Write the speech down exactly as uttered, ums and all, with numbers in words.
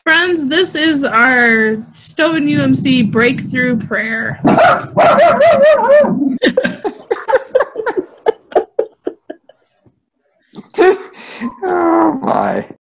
Friends, this is our Stoughton U M C breakthrough prayer. Oh my.